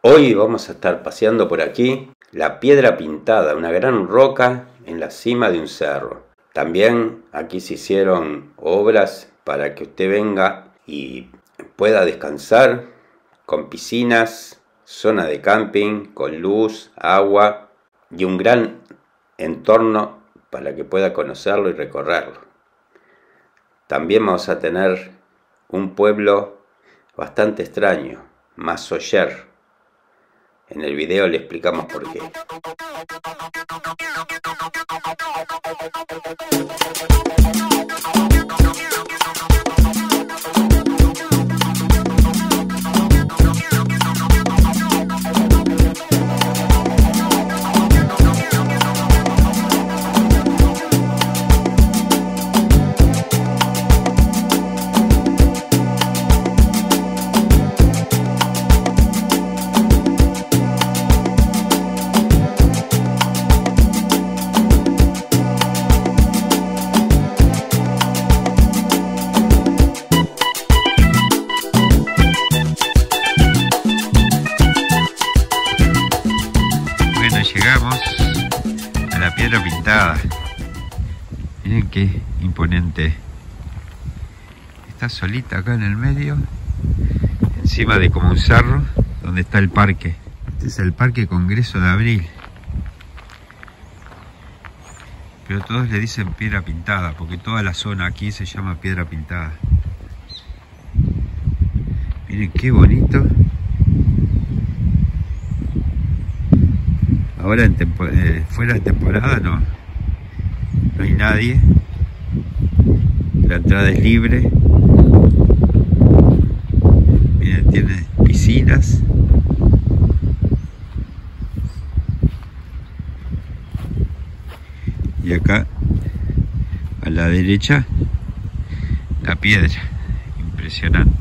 Hoy vamos a estar paseando por aquí la Piedra Pintada, una gran roca en la cima de un cerro. También aquí se hicieron obras para que usted venga y pueda descansar con piscinas, zona de camping, con luz, agua y un gran entorno para que pueda conocerlo y recorrerlo. También vamos a tener un pueblo bastante extraño, Mazoyer. En el video le explicamos por qué. Llegamos a la Piedra Pintada. Miren qué imponente. Está solita acá en el medio, encima de como un cerro, donde está el parque. Este es el Parque Congreso de Abril. Pero todos le dicen Piedra Pintada, porque toda la zona aquí se llama Piedra Pintada. Miren qué bonito. Ahora fuera de temporada no hay nadie, la entrada es libre. Miren, tiene piscinas. Y acá a la derecha la piedra, impresionante.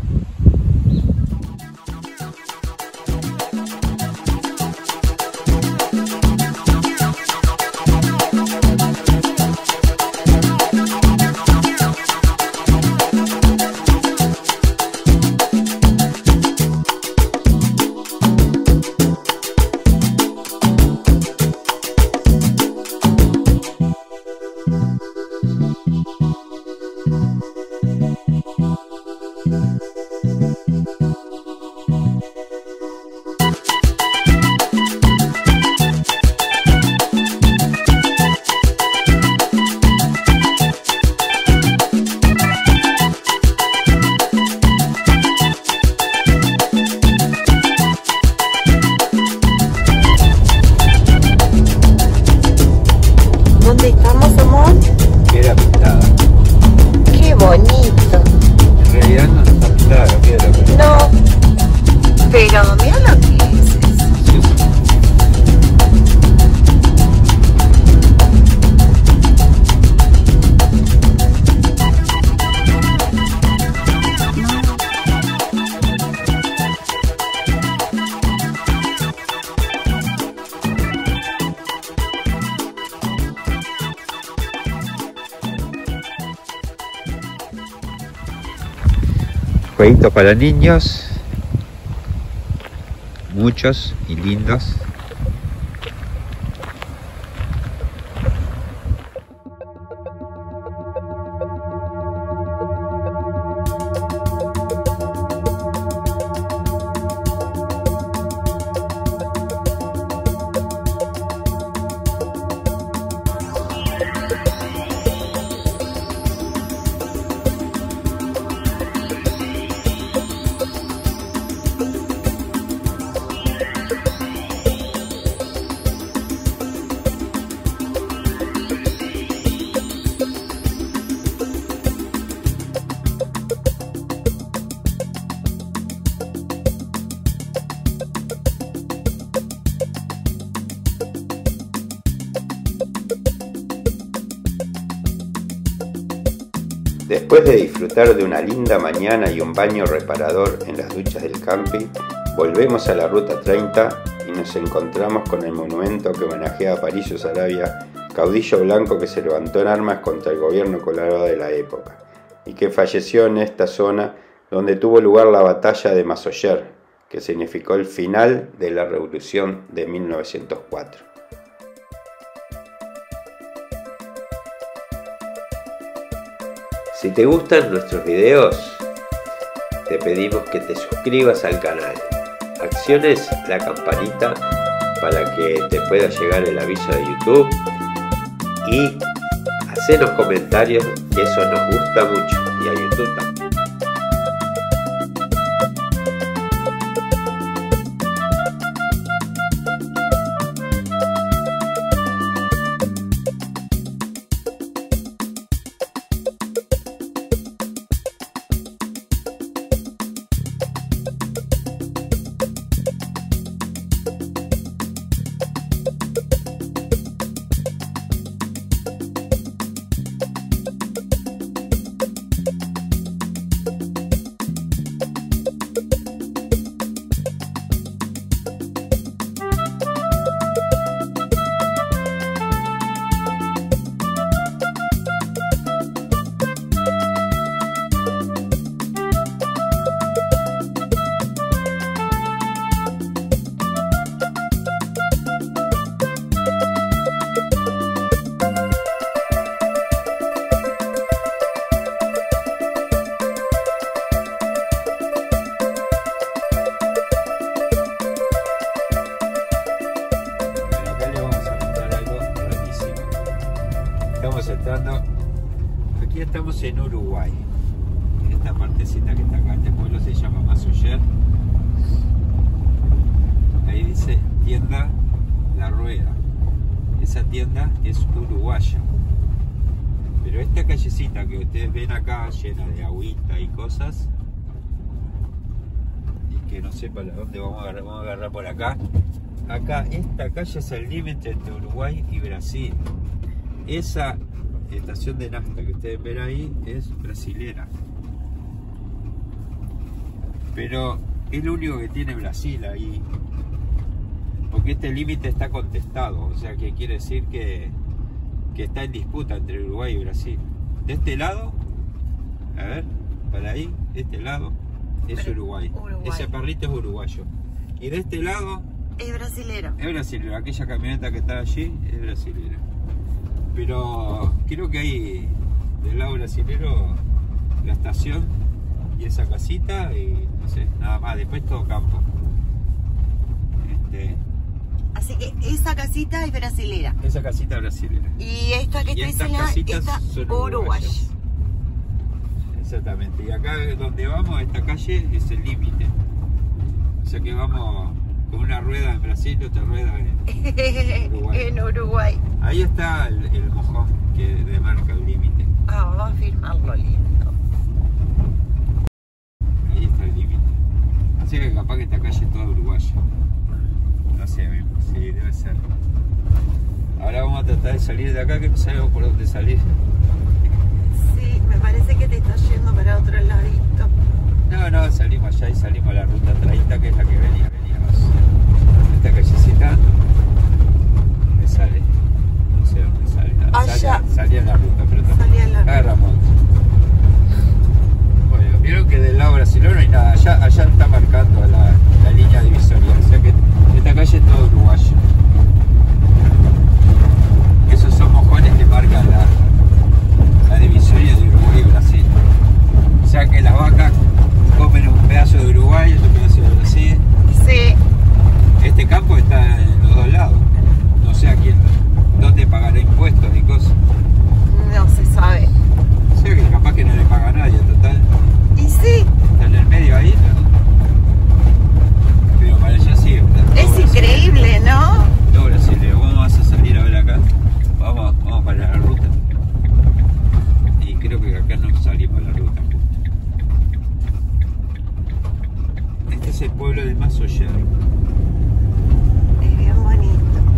¿Dónde estamos, amor? Piedra Pintada. ¡Qué bonito! En realidad no está pintada la piedra, pero No, pero mira lo que es. Jueguitos para niños, muchos y lindos. Después de disfrutar de una linda mañana y un baño reparador en las duchas del camping, volvemos a la Ruta 30 y nos encontramos con el monumento que homenajea a Parillo Saravia, caudillo blanco que se levantó en armas contra el gobierno colorado de la época y que falleció en esta zona donde tuvo lugar la batalla de Mazoyer, que significó el final de la Revolución de 1904. Si te gustan nuestros videos, te pedimos que te suscribas al canal, acciones la campanita para que te pueda llegar el aviso de YouTube y hacenos comentarios, que eso nos gusta mucho, y a YouTube también. Aquí estamos en Uruguay, en esta partecita que está acá. Este pueblo se llama Masoller. Ahí dice tienda La Rueda. Esa tienda es uruguaya, pero esta callecita que ustedes ven acá, llena de agüita y cosas, y que no sé para dónde vamos a agarrar por acá. Acá, esta calle es el límite entre Uruguay y Brasil. Esa estación de nafta que ustedes ven ahí es brasilera, pero es lo único que tiene Brasil ahí, porque este límite está contestado, o sea que quiere decir que está en disputa entre Uruguay y Brasil. De este lado, a ver, para ahí, de este lado es Uruguay. Ese perrito es uruguayo, y de este lado es brasilero. Es brasilero, aquella camioneta que está allí es brasilera. Pero creo que hay del lado brasilero la estación y esa casita y no sé, nada más, después todo campo. Así que esa casita es brasilera. Esa casita es brasilera. Y esta que está casitas son uruguayas. Exactamente. Y acá donde vamos, esta calle es el límite. O sea que vamos con una rueda en Brasil y otra rueda en Uruguay. En Uruguay. Ahí está el mojón que demarca el límite. Ah, vamos a filmarlo lindo. Ahí está el límite. Así que capaz que esta calle es toda uruguaya. No sé, sí, debe ser. Ahora vamos a tratar de salir de acá, que no sabemos por dónde salir. Sí, me parece que te estás yendo para otro ladito. No, salimos allá y salimos a la ruta 30, que es la que veníamos. Esta callecita me sale, no sé dónde sale. Salía en la ruta, pero también agarramos. Bueno, vieron que del lado brasileño no hay nada, allá está marcando la línea divisoria, o sea que esta calle es todo uruguayo. Esos son mojones que marcan la divisoria de Uruguay y Brasil. O sea que las vacas comen un pedazo de Uruguay y otro pedazo de Brasil. Sí. Este campo está en los dos lados. No sé a quién, dónde pagará impuestos y cosas. No se sabe. O sea que capaz que no le paga a nadie, total. Y sí. Está en el medio ahí, ¿no? Pero para ella sí. Es increíble, ¿no? Todo brasileño. Vamos a salir a ver acá. Vamos para la ruta. Y creo que acá no salimos a la ruta. Este es el pueblo de Masoller. Es bien bonito.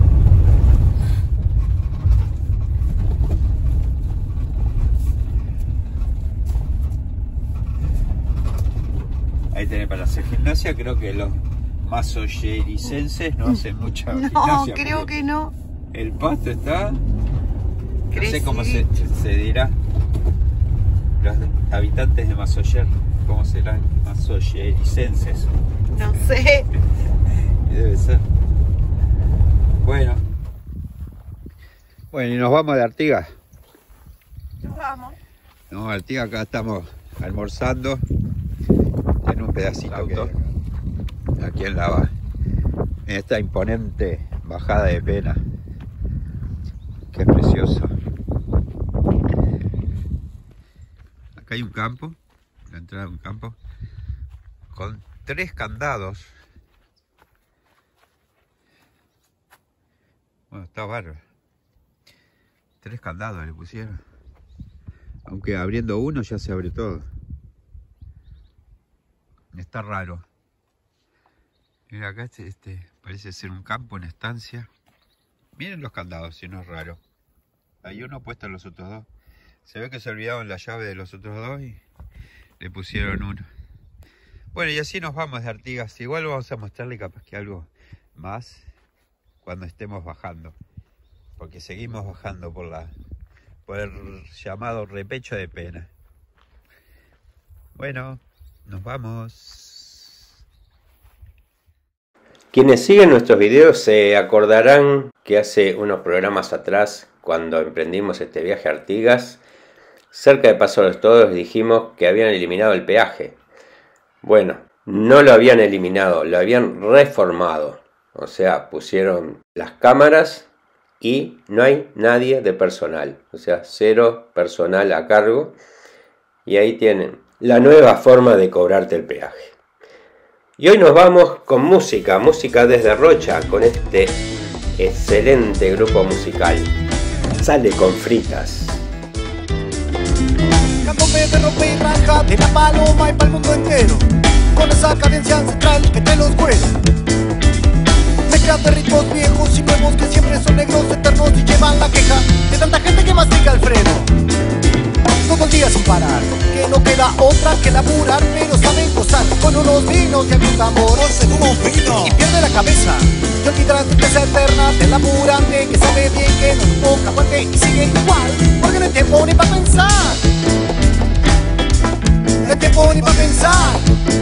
Ahí tenés para hacer gimnasia. Creo que los masollericenses no hacen mucha gimnasia. No, creo que no. El pasto está... No sé Crecidito. cómo se dirá. Los habitantes de Masoller. ¿Cómo serán? Masoyericenses. No sé. Debe ser. Bueno. Bueno, y nos vamos de Artigas. Nos vamos. No, Artigas, acá estamos almorzando en un pedacito Auto. que aquí en en esta imponente bajada de Pena. Qué precioso. Acá hay un campo, la entrada de un campo, con 3 candados. Bueno, está bárbaro. 3 candados le pusieron. Aunque abriendo uno ya se abre todo. Está raro. Mira acá parece ser un campo, una estancia. Miren los candados, si no es raro. Hay uno puesto en los otros dos. Se ve que se olvidaron la llave de los otros dos y le pusieron uno. Bueno, y así nos vamos de Artigas. Igual vamos a mostrarle capaz que algo más cuando estemos bajando. Porque seguimos bajando por el llamado Repecho de Pena. Bueno, nos vamos. Quienes siguen nuestros videos se acordarán que hace unos programas atrás, cuando emprendimos este viaje a Artigas, cerca de Paso de los Todos dijimos que habían eliminado el peaje. Bueno, no lo habían eliminado, lo habían reformado. O sea, pusieron las cámaras y no hay nadie de personal. O sea, 0 personal a cargo. Y ahí tienen la nueva forma de cobrarte el peaje. Y hoy nos vamos con música desde Rocha, con este excelente grupo musical. Sale con fritas. Candombe de rompe y raja de la paloma y pa'l mundo entero, con esa cadencia ancestral que te los cuela. Mezclas de ritmos viejos y nuevos que siempre son negros eternos y llevan la queja de tanta gente que mastica el freno. Todo el día sin parar, que no queda otra que laburar, pero saben gozar con unos vinos y algún tambor. Se toma un vino y pierde la cabeza, y olvida la tristeza eterna del laburante que sabe bien que no toca aguante y sigue igual, porque no hay tiempo ni para pensar. No hay tiempo ni para pensar.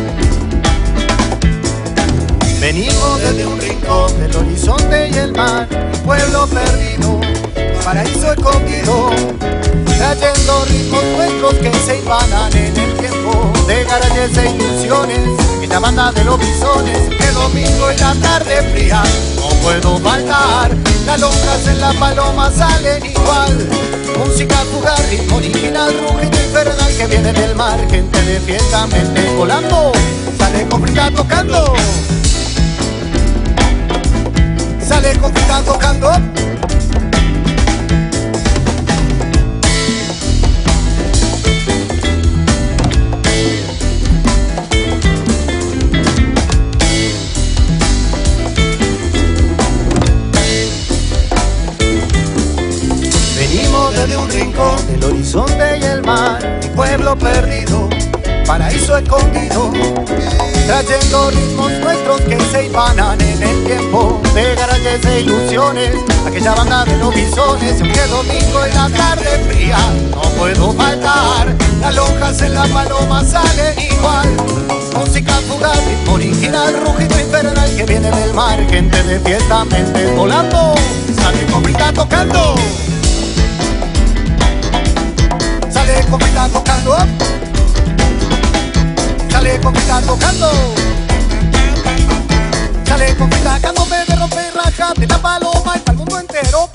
Venimos desde un rincón del horizonte y el mar, un pueblo perdido, paraíso escondido, trayendo ritmos nuestros que se ibanan en el tiempo, de garajes e ilusiones, aquella banda de los bisones, que domingo en la tarde fría no puedo faltar, las lonjas en la paloma salen igual, música jugar, ritmo original, rugido infernal que viene del mar, gente de fiesta, mente volando, sale con frita tocando, sale con frita tocando. Desde un rincón del horizonte y el mar, un pueblo perdido, paraíso escondido, trayendo ritmos nuestros que se ibanan en el tiempo, de garajes e ilusiones, aquella banda de los bisones, aunque domingo en la tarde fría no puedo faltar, las lonjas en la paloma salen igual, música fugaz, ritmo original, rugido infernal que viene del mar, gente de fiesta, mente volando, sale con frita tocando. Sale con frita tocando, sale con frita tocando, sale con frita, candombe de rompe y raja de la paloma y pa'l mundo entero,